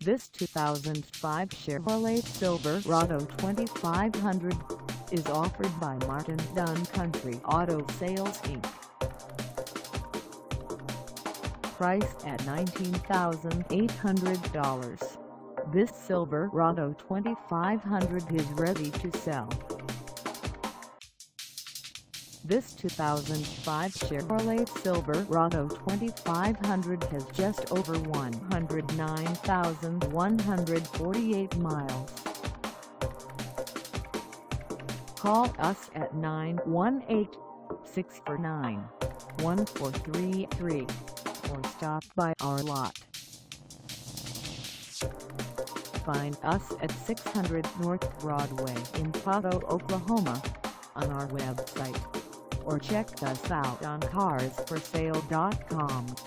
This 2005 Chevrolet Silverado 2500 is offered by Martin Dunn Country Auto Sales Inc. Priced at $19,800, this Silverado 2500 is ready to sell. This 2005 Chevrolet Silverado 2500 has just over 109,148 miles. Call us at 918-649-1433 or stop by our lot. Find us at 600 North Broadway in Poteau, Oklahoma, on our website, or check us out on carsforsale.com.